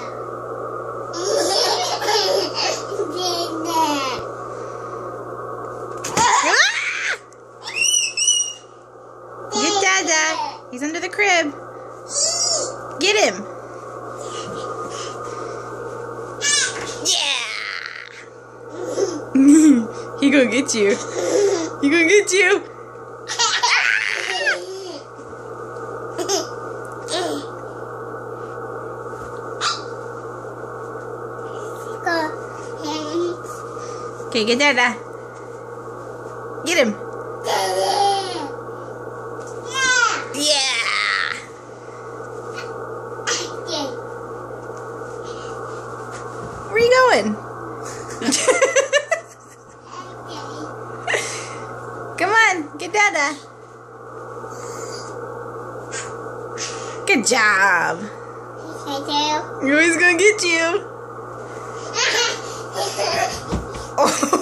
Get Dada. He's under the crib. Get him. Yeah. He gonna get you. He gonna get you. Okay, get Dada. Get him. Yeah. Where are you going? Come on, get Dada. Good job. He's gonna get you. Oh.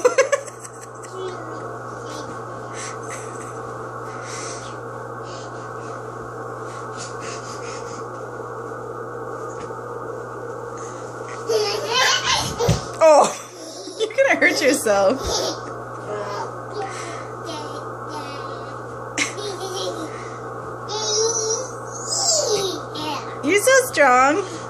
Oh, you're gonna hurt yourself. You're so strong.